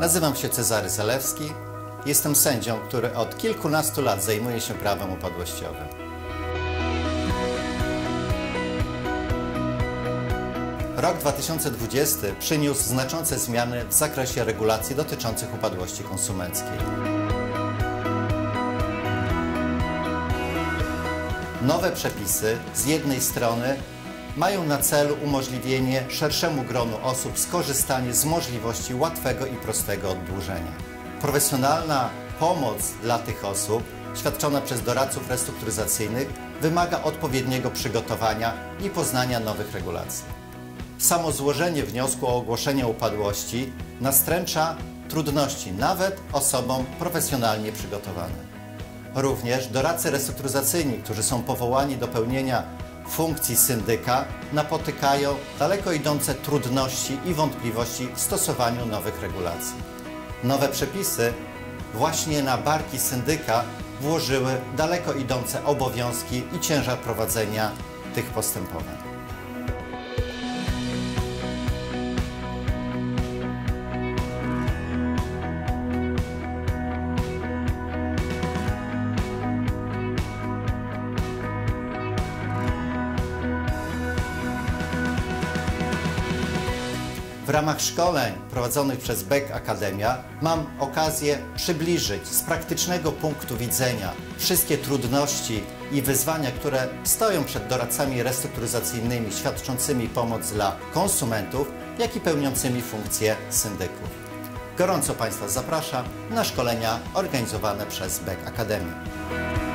Nazywam się Cezary Zalewski. Jestem sędzią, który od kilkunastu lat zajmuje się prawem upadłościowym. Rok 2020 przyniósł znaczące zmiany w zakresie regulacji dotyczących upadłości konsumenckiej. Nowe przepisy z jednej strony mają na celu umożliwienie szerszemu gronu osób skorzystanie z możliwości łatwego i prostego oddłużenia. Profesjonalna pomoc dla tych osób świadczona przez doradców restrukturyzacyjnych wymaga odpowiedniego przygotowania i poznania nowych regulacji. Samo złożenie wniosku o ogłoszenie upadłości nastręcza trudności nawet osobom profesjonalnie przygotowanym. Również doradcy restrukturyzacyjni, którzy są powołani do pełnienia funkcji syndyka, napotykają daleko idące trudności i wątpliwości w stosowaniu nowych regulacji. Nowe przepisy właśnie na barki syndyka włożyły daleko idące obowiązki i ciężar prowadzenia tych postępowań. W ramach szkoleń prowadzonych przez BEK Akademia mam okazję przybliżyć z praktycznego punktu widzenia wszystkie trudności i wyzwania, które stoją przed doradcami restrukturyzacyjnymi świadczącymi pomoc dla konsumentów, jak i pełniącymi funkcje syndyków. Gorąco Państwa zapraszam na szkolenia organizowane przez BEK Akademię.